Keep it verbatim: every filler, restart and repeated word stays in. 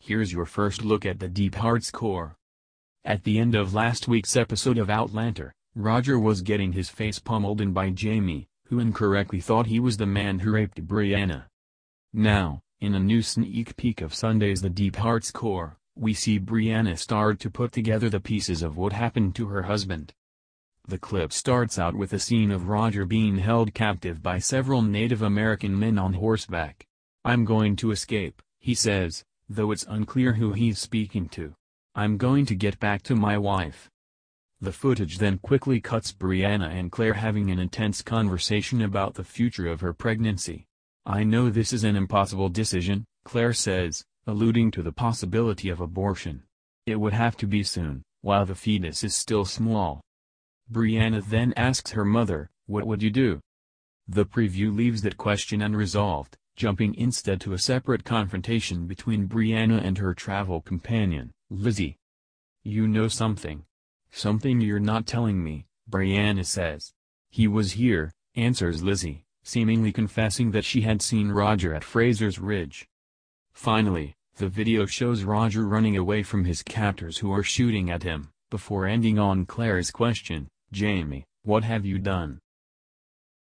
Here's your first look at the Deep Heart's core. At the end of last week's episode of Outlander, Roger was getting his face pummeled in by Jamie, who incorrectly thought he was the man who raped Brianna. Now, in a new sneak peek of Sunday's The Deep Heart's core, we see Brianna start to put together the pieces of what happened to her husband. The clip starts out with a scene of Roger being held captive by several Native American men on horseback. "I'm going to escape," he says, though it's unclear who he's speaking to. "I'm going to get back to my wife." The footage then quickly cuts Brianna and Claire having an intense conversation about the future of her pregnancy. "I know this is an impossible decision," Claire says, alluding to the possibility of abortion. "It would have to be soon, while the fetus is still small." Brianna then asks her mother, "What would you do?" The preview leaves that question unresolved, jumping instead to a separate confrontation between Brianna and her travel companion, Lizzie. "You know something. Something you're not telling me," Brianna says. "He was here," answers Lizzie, seemingly confessing that she had seen Roger at Fraser's Ridge. Finally, the video shows Roger running away from his captors who are shooting at him, before ending on Claire's question, "Jamie, what have you done?"